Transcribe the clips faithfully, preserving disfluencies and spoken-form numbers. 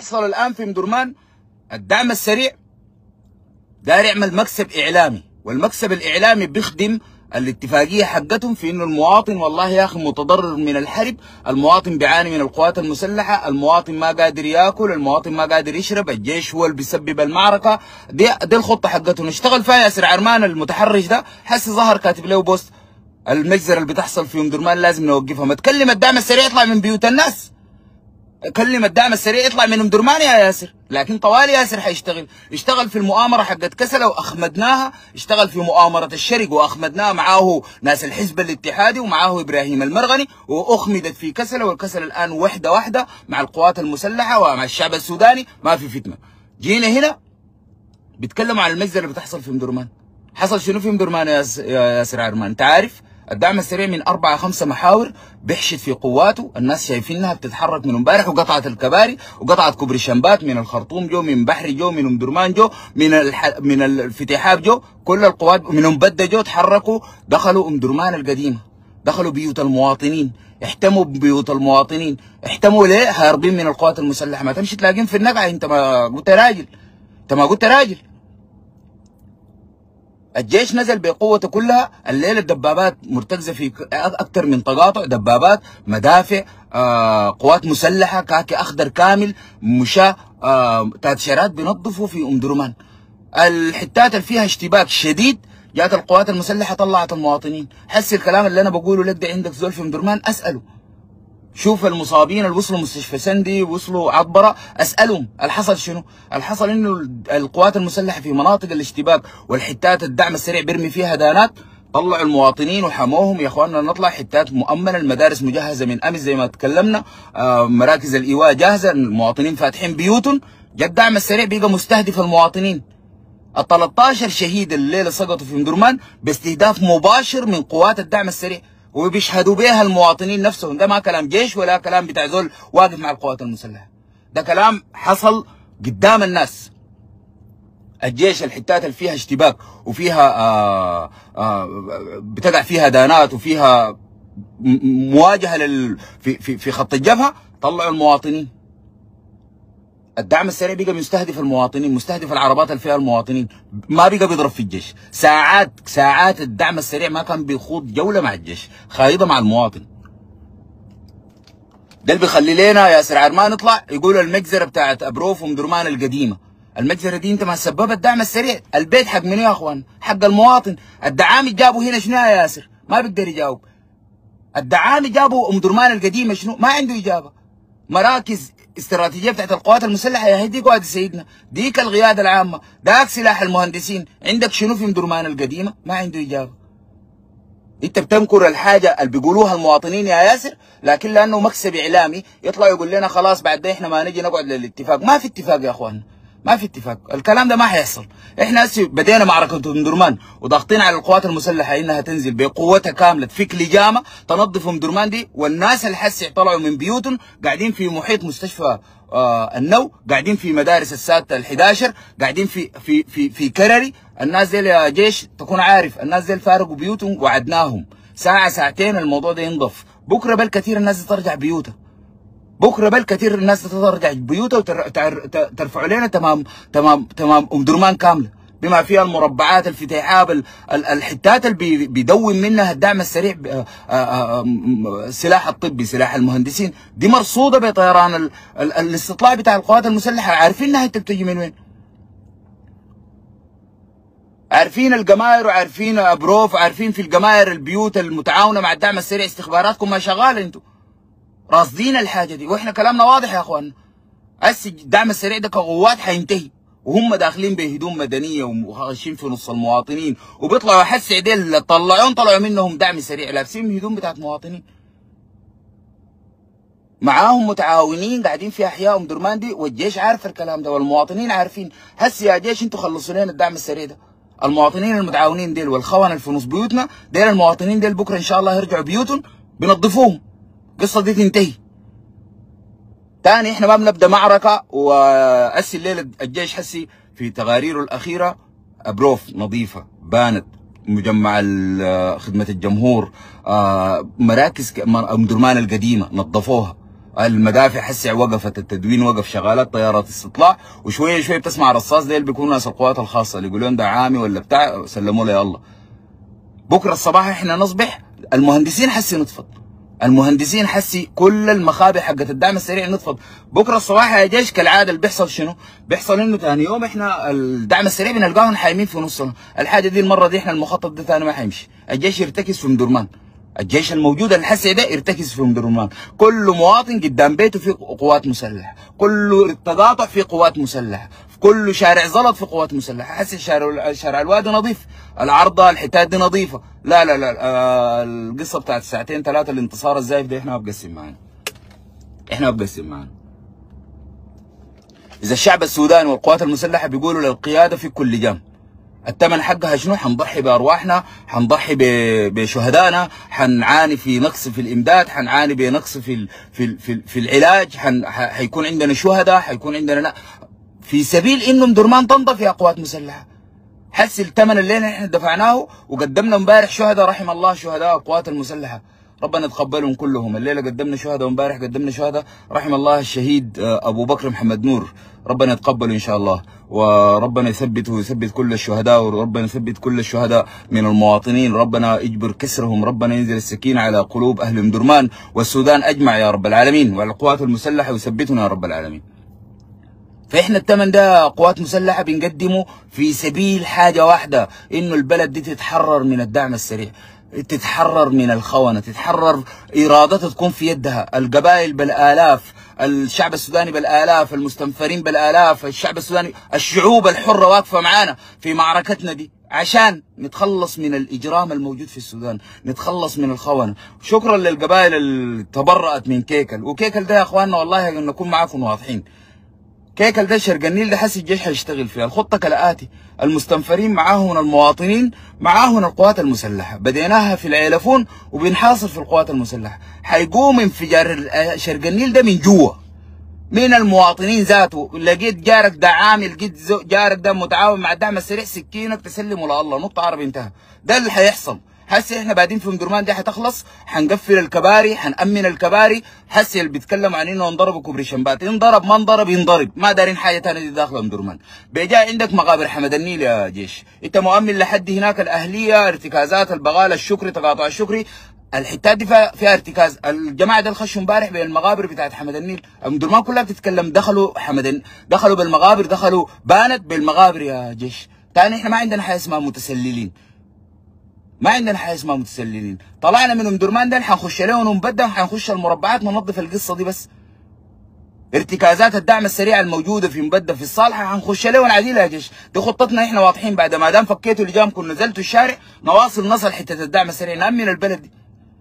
بيحصل الان في ام درمان، الدعم السريع داير يعمل مكسب اعلامي، والمكسب الاعلامي بيخدم الاتفاقيه حقتهم في انه المواطن والله يا اخي متضرر من الحرب، المواطن بيعاني من القوات المسلحه، المواطن ما قادر ياكل، المواطن ما قادر يشرب، الجيش هو اللي بيسبب المعركه. دي دي الخطه حقتهم اشتغل فيها ياسر عرمان المتحرش ده. حسي ظهر كاتب له بوست المجزره اللي بتحصل في ام درمان لازم نوقفها. ما تكلم الدعم السريع يطلع من بيوت الناس، كلم الدعم السريع يطلع من ام درمان يا ياسر. لكن طوالي ياسر حيشتغل، اشتغل في المؤامره حقت كسله واخمدناها، اشتغل في مؤامره الشرق واخمدناها، معاه ناس الحزب الاتحادي ومعاه ابراهيم المرغني، واخمدت في كسله، والكسله الان وحده واحده مع القوات المسلحه ومع الشعب السوداني، ما في فتنه. جينا هنا بيتكلموا عن المجزره اللي بتحصل في ام درمان. حصل شنو في ام درمان يا ياسر عرمان؟ انت عارف الدعم السريع من أربعة خمسة محاور بيحشد في قواته، الناس شايفينها بتتحرك من امبارح، وقطعت الكباري وقطعت كوبري شمبات، من الخرطوم جو، من بحري جو، من ام درمان جو، من الح... من الفتيحاب جو، كل القوات من ام بدة جو تحركوا دخلوا ام درمان القديمه، دخلوا بيوت المواطنين، احتموا ببيوت المواطنين. احتموا ليه؟ هاربين من القوات المسلحه. ما تمشي تلاقيهم في النقعه، انت ما قلت راجل، انت ما قلت راجل. الجيش نزل بقوته كلها الليله، الدبابات مرتكزه في اكثر من تقاطع، دبابات، مدافع، آه، قوات مسلحه، كاكي اخضر كامل، مشاة، آه، تاتشيرات بينظفوا في ام درمان. الحتات اللي فيها اشتباك شديد جات القوات المسلحه طلعت المواطنين. حس الكلام اللي انا بقوله لك ده عندك زول في ام درمان اساله، شوف المصابين اللي وصلوا مستشفى سندي، وصلوا عطبره، اسالهم الحصل شنو؟ الحصل انه القوات المسلحه في مناطق الاشتباك والحتات الدعم السريع بيرمي فيها دانات، طلعوا المواطنين وحموهم. يا اخواننا نطلع حتات مؤمنه، المدارس مجهزه من امس زي ما تكلمنا، آه مراكز الايواء جاهزه، المواطنين فاتحين بيوتهم. جا الدعم السريع بقى مستهدف المواطنين. ال ثلاثة عشر شهيد الليله سقطوا في ام درمان باستهداف مباشر من قوات الدعم السريع، وبيشهدوا بها المواطنين نفسهم. ده ما كلام جيش ولا كلام بتاع زول واقف مع القوات المسلحه، ده كلام حصل قدام الناس. الجيش الحتات اللي فيها اشتباك وفيها آآ آآ بتقع فيها دانات وفيها مواجهه لل في في في خط الجبهه، طلعوا المواطنين. الدعم السريع بقى مستهدف المواطنين، مستهدف العربات اللي فيها المواطنين، ما بقى بيضرب في الجيش. ساعات ساعات الدعم السريع ما كان بيخوض جوله مع الجيش، خايضه مع المواطن. ده اللي بيخلي لنا ياسر عرمان يطلع يقول المجزره بتاعت ابروف وام درمان القديمه. المجزره دي انت ما سببت الدعم السريع، البيت حق منو يا اخوان؟ حق المواطن. الدعامي جابوا هنا شنو يا ياسر؟ ما بيقدر يجاوب. الدعامي جابوا ام درمان القديمه شنو؟ ما عنده اجابه. مراكز استراتيجيه بتاعت القوات المسلحه يا هدي قائد سيدنا، ديك القياده العامه، داك سلاح المهندسين، عندك شنو في ام درمان القديمه؟ ما عنده اجابه. انت بتنكر الحاجه اللي بيقولوها المواطنين يا ياسر، لكن لانه مكسب اعلامي يطلع يقول لنا خلاص بعد ده احنا ما نجي نقعد للاتفاق. ما في اتفاق يا اخوان، ما في اتفاق، الكلام ده ما حيحصل. احنا هسه بدينا معركه ام درمان وضاغطين على القوات المسلحه انها تنزل بقوتها كامله تفك لجامه تنظف ام درمان دي، والناس اللي حسي طلعوا من بيوتهم قاعدين في محيط مستشفى آه النو، قاعدين في مدارس السادة الحداشر، قاعدين في في في في كرري. الناس ديل يا جيش تكون عارف، الناس ديل فارقوا بيوتهم، وعدناهم ساعه ساعتين الموضوع ده ينضف. بكره بالكثير الناس دي ترجع بيوتها، بكره بالكثير الناس ترجع بيوتها وترفعوا لنا تمام تمام تمام ام درمان كامله بما فيها المربعات، الفتيحاب، الحتات اللي بيدون منها الدعم السريع، السلاح الطبي، سلاح المهندسين، دي مرصوده بطيران الاستطلاع بتاع القوات المسلحه، عارفين انها انت بتجي من وين، عارفين الجماير وعارفين ابروف، عارفين في الجماير البيوت المتعاونه مع الدعم السريع، استخباراتكم ما شغاله، انتوا راصدين الحاجه دي، واحنا كلامنا واضح يا اخوان. هسه الدعم السريع ده كقوات حينتهي، وهم داخلين بهدوم مدنيه وخاشين في نص المواطنين، وبيطلعوا حس عديل طلعون طلعوا منهم دعم سريع لابسين هدوم بتاعت مواطنين، معاهم متعاونين قاعدين في احياء ام درمان دي، والجيش عارف الكلام ده والمواطنين عارفين. هسه يا جيش انتوا خلصوا لنا الدعم السريع ده، المواطنين المتعاونين ديل والخونه اللي في نص بيوتنا ديل، المواطنين ديل بكره ان شاء الله يرجعوا بيوتهم بنظفوهم، القصه دي تنتهي. تاني احنا ما بنبدا معركه، وهسي الليله الجيش حسي في تقاريره الاخيره ابروف نظيفه بانت، مجمع خدمه الجمهور، مراكز ام درمان القديمه نظفوها، المدافع حسع وقفت، التدوين وقف، شغالات طيارات استطلاع، وشويه شويه بتسمع رصاص. ديل بيكونوا ناس القوات الخاصه اللي يقولون ده عامي ولا بتاع، سلموا له يلا. بكره الصباح احنا نصبح المهندسين حسي نطفت، المهندسين حسي كل المخابئ حقت الدعم السريع نطفت. بكره الصباح يا جيش كالعاده اللي بيحصل شنو؟ بيحصل انه ثاني يوم احنا الدعم السريع بنلقاهم حايمين في نصنا. الحاجه دي المره دي احنا المخطط ده ثاني ما حيمشي، الجيش يرتكز في مدرمان، الجيش الموجود الحسي ده يرتكز في مدرمان، كل مواطن قدام بيته في قوات مسلحه، كل تقاطع في قوات مسلحه، في كل شارع زلط في قوات مسلحه. حسي شارع شارع الوادي نظيف، العرضه الحتات دي نظيفه. لا لا لا آه القصه بتاعت ساعتين ثلاثه الانتصار الزايف ده احنا ما بقسم معانا، احنا ما بقسم معانا. اذا الشعب السوداني والقوات المسلحه بيقولوا للقياده في كل لجام الثمن حقها شنو؟ حنضحي بارواحنا، حنضحي بشهدائنا، حنعاني في نقص في الامداد، حنعاني بنقص في ال في ال في, ال في العلاج، حن حيكون عندنا شهداء، حيكون عندنا لا في سبيل انه مدرمان تنضف يا قوات مسلحه. حس الثمن اللي احنا دفعناه وقدمنا امبارح شهداء، رحم الله شهداء القوات المسلحه، ربنا يتقبلهم كلهم. الليله قدمنا شهداء وامبارح قدمنا شهداء، رحم الله الشهيد ابو بكر محمد نور، ربنا يتقبله ان شاء الله، وربنا يثبته ويثبت كل الشهداء، وربنا يثبت كل الشهداء من المواطنين، ربنا يجبر كسرهم، ربنا ينزل السكينه على قلوب اهل مدرمان والسودان اجمع يا رب العالمين، والقوات المسلحه يثبتنا يا رب العالمين. فاحنا الثمن ده قوات مسلحه بنقدمه في سبيل حاجه واحده، انه البلد دي تتحرر من الدعم السريع، تتحرر من الخونه، تتحرر، ارادتها تكون في يدها، القبائل بالالاف، الشعب السوداني بالالاف، المستنفرين بالالاف، الشعب السوداني، الشعوب الحره واقفه معانا في معركتنا دي عشان نتخلص من الاجرام الموجود في السودان، نتخلص من الخونه. شكرا للقبائل اللي تبرأت من كيكل، وكيكل ده يا اخواننا والله نكون معاكم واضحين، كيكل ده شرق النيل ده حس الجيش هيشتغل فيها. الخطه كالاتي: المستنفرين معاهم من المواطنين، معاهم من القوات المسلحه، بديناها في العيلفون وبنحاصر في القوات المسلحه. حيقوم انفجار شرق النيل ده من جوا، من المواطنين ذاته. لقيت جارك ده عامل، لقيت جارك ده متعاون مع الدعم السريع، سكينك تسلمه لله، نقطه عربي انتهى. ده اللي حيحصل. حسي احنا بعدين في مدرمان دي حتخلص، حنقفل الكباري، حنأمن الكباري. حسي اللي بيتكلم عن انه انضربوا كوبري شمبات، انضرب ما انضرب ينضرب، ما دارين حاجه ثانيه دي داخله مدرمان. بيجا عندك مقابر حمد النيل يا جيش، انت مؤمن لحد هناك الاهليه، ارتكازات البغال، الشكري، تقاطع الشكري، الحتات دي فيها ارتكاز. الجماعه ده خشوا امبارح بين المقابر بتاعت حمد النيل، مدرمان كلها بتتكلم، دخلوا حمد، دخلوا بالمقابر، دخلوا بانت بالمقابر يا جيش. ثاني احنا ما عندنا حاجه اسمها متسللين، ما عندنا حاجه اسمها متسللين. طلعنا من مدرمان ده حنخش لهم ونبدل، حنخش المربعات ننظف القصه دي بس. ارتكازات الدعم السريع الموجوده في مبدل في الصالحه حنخش لهم عديل يا جيش. دي خطتنا احنا واضحين، بعد ما دام فكيتوا لجامكم نزلتوا الشارع نواصل نصل حته الدعم السريع، نامن البلد دي.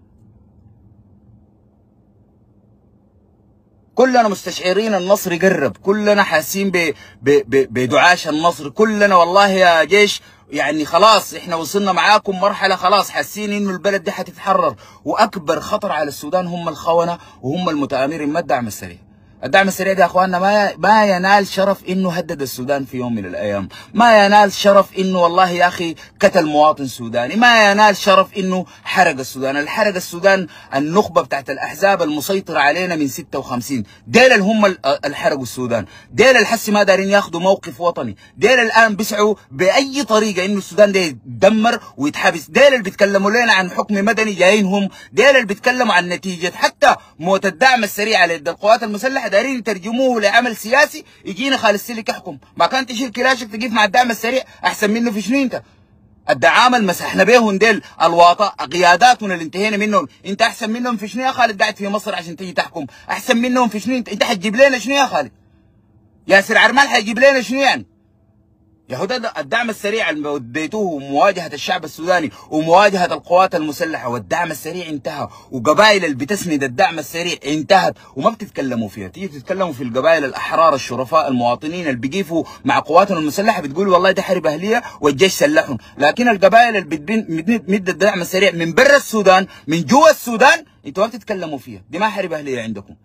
كلنا مستشعرين النصر يقرب، كلنا حاسين بدعاش النصر، كلنا والله يا جيش يعني خلاص احنا وصلنا معاكم مرحله، خلاص حاسين انه البلد دي حتتحرر. واكبر خطر على السودان هم الخونه وهم المتآمرين، ما الدعم السريع. الدعم السريع ده يا اخواننا ما ما ينال شرف انه هدد السودان في يوم من الايام، ما ينال شرف انه والله يا اخي قتل مواطن سوداني، ما ينال شرف انه حرق السودان. الحرق السودان النخبه بتاعت الاحزاب المسيطره علينا من ستة وخمسين، ديل اللي هم اللي حرقوا السودان، ديل الحسي ما دارين ياخذوا موقف وطني، ديل الان بيسعوا باي طريقه انه السودان ده يتدمر ويتحبس، ديل اللي بيتكلموا لنا عن حكم مدني جايين هم، ديل اللي بيتكلموا عن نتيجه حتى موت الدعم السريع على يد القوات المسلحه دارين يترجموه لعمل سياسي. يجينا خالد سلك يحكم، ما كان تشيل كلاشك تقيف مع الدعم السريع احسن منه في شنو انت؟ الدعامه اللي مسحنا بيهم ديل الواطا قياداتنا اللي انتهينا منهم، انت احسن منهم في شنو يا خالد؟ قاعد في مصر عشان تيجي تحكم، احسن منهم في شنو انت؟ انت حتجيب لنا شنو يا خالد؟ ياسر عرمال حيجيب لنا شنو يعني؟ يا هو ده الدعم السريع اللي وديتوه مواجهه الشعب السوداني ومواجهه القوات المسلحه، والدعم السريع انتهى، وقبائل اللي بتسند الدعم السريع انتهت وما بتتكلموا فيها. تيجي تتكلموا في القبائل الاحرار الشرفاء المواطنين اللي بيقفوا مع قواتهم المسلحه بتقولوا والله ده حرب اهليه والجيش سلحهم، لكن القبائل اللي بتمد الدعم السريع من برا السودان من جوا السودان انتوا ما بتتكلموا فيها، دي ما حرب اهليه عندكم.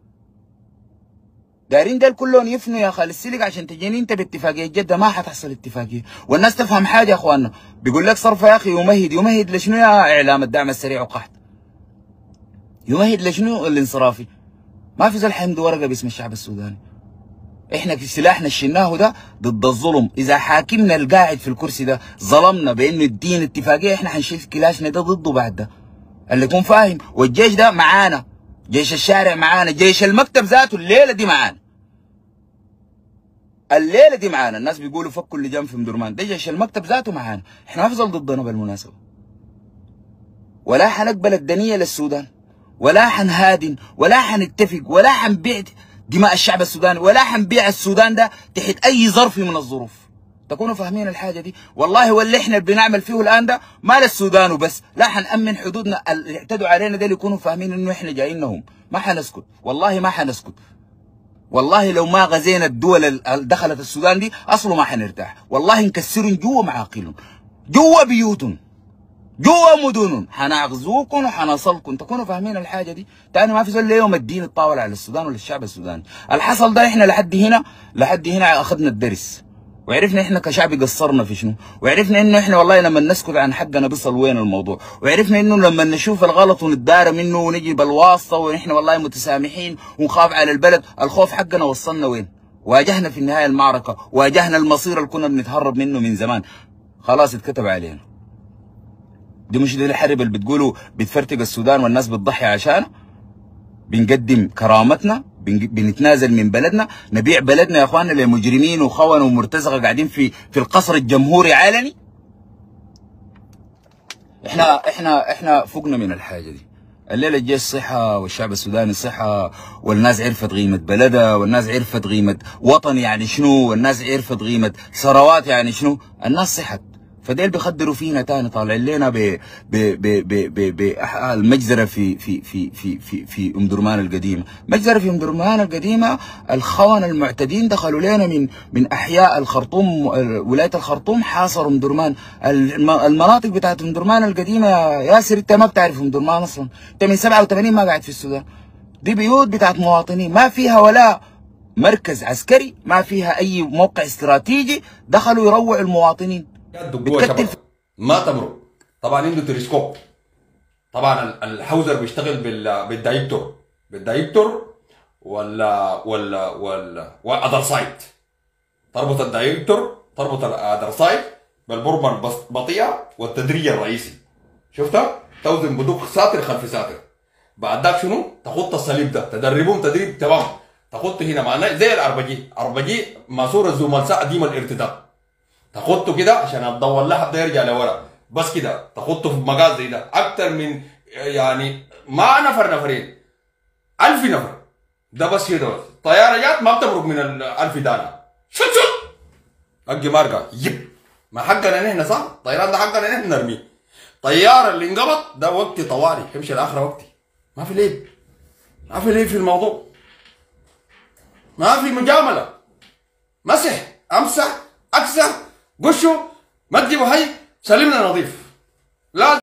دايرين ديل كلهم يفنوا يا خالد السلك عشان تجيني انت باتفاقيه جده، ما حتحصل اتفاقيه. والناس تفهم حاجه يا اخواننا، بيقول لك صرف يا اخي يمهد، يمهد لشنو يا اعلام الدعم السريع وقحط؟ يمهد لشنو الانصرافي؟ ما في زول حيمضي ورقه باسم الشعب السوداني. احنا سلاحنا شلناه ده ضد الظلم. اذا حاكمنا القاعد في الكرسي ده ظلمنا بانه الدين اتفاقيه، احنا حنشيل كلاشنا ده ضده بعد ده، اللي يكون فاهم. والجيش ده معانا، جيش الشارع معانا، جيش المكتب ذاته الليله دي معانا، الليله دي معانا. الناس بيقولوا فكوا اللجان في مدرمان، ده جيش المكتب ذاته معانا. احنا ما في زول ضدنا بالمناسبه، ولا حنقبل الدنيه للسودان، ولا حنهادن، ولا حنتفق، ولا حنبيع دماء الشعب السوداني، ولا حنبيع السودان ده تحت اي ظرف من الظروف. تكونوا فاهمين الحاجه دي. والله واللي احنا بنعمل فيه الان ده ما للسودان وبس، لا حنأمن حدودنا. اللي اعتدوا علينا ده يكونوا فاهمين انه احنا جايينهم، ما حنسكت، والله ما حنسكت. والله لو ما غزينا الدول اللي دخلت السودان دي اصله ما حنرتاح. والله نكسرهم جوا معاقلهم، جوا بيوتهم، جوا مدنهم، حنغزوكم وحنصلكم. تكونوا فاهمين الحاجه دي. تاني ما في زول يوم الدين الطاوله على السودان ولا الشعب السوداني. الحصل ده احنا لحد هنا، لحد هنا اخذنا الدرس، وعرفنا احنا كشعب قصرنا في شنو، وعرفنا انه احنا والله لما نسكت عن حقنا بيصل وين الموضوع، وعرفنا انه لما نشوف الغلط ونتدارى منه ونجي بالواسطه ونحن والله متسامحين ونخاف على البلد، الخوف حقنا وصلنا وين؟ واجهنا في النهايه المعركه، واجهنا المصير اللي كنا بنتهرب منه من زمان. خلاص اتكتب علينا. دي مش دي الحرب اللي بتقولوا بتفرتق السودان والناس بتضحي عشانه؟ بنقدم كرامتنا، بنتنازل من بلدنا، نبيع بلدنا يا اخواننا لمجرمين وخونه ومرتزقه قاعدين في في القصر الجمهوري علني؟ احنا احنا احنا فوقنا من الحاجه دي. الليله الجيش صحه والشعب السوداني صحه، والناس عرفت قيمه بلدها، والناس عرفت قيمه وطن يعني شنو، والناس عرفت قيمه ثروات يعني شنو، الناس صحت. فديل بيخدروا فينا تاني، طالعين لنا ب ب ب ب ب بالمجزره في في في في في في ام درمان القديمه، مجزره في ام درمان القديمه. الخونه المعتدين دخلوا لنا من من احياء الخرطوم، ولايه الخرطوم، حاصروا ام درمان. المناطق بتاعت ام درمان القديمه يا ياسر انت ما بتعرف ام درمان اصلا، انت من سبعة وثمانين ما قاعد في السودان. دي بيوت بتاعت مواطنين، ما فيها ولا مركز عسكري، ما فيها اي موقع استراتيجي. دخلوا يروعوا المواطنين. جوه شبكه ما تمرق. طبعا عنده تلسكوب. طبعا الحوزر بيشتغل بال بالدايكتور بالدايكتور ولا ولا ولا واذر سايت. تربط الدايكتور، تربط الاذر سايت بالبرمه البطيئه والتدريج الرئيسي. شفتها؟ توزن بدوق ساتر خلف ساتر. بعد ذاك شنو؟ تخط الصليب ده، تدربهم تدريب تمام. تخط هنا معناه زي الاربجي، اربجي ماسوره الزملساء ديم الارتداد. تخطه كده عشان الضوء اللحب ده يرجع لورا، بس كده تخطه في مقاس زي ده. اكتر من يعني ما نفر نفرين، ألف نفر، ده بس كده بس. طياره جات ما بتمرق من الألف دانا، شوت شوت اجي ماركه يب. ما حقنا نحن صح؟ الطيران ده حقنا نحن نرميه. طياره اللي انقبض ده وقتي طوالي، يمشي لاخر وقتي. ما في ليل، ما في ليل في الموضوع، ما في مجامله. مسح، امسح، اكسح، قشوا، ما تجيبوا هي، سلمنا نظيف. لا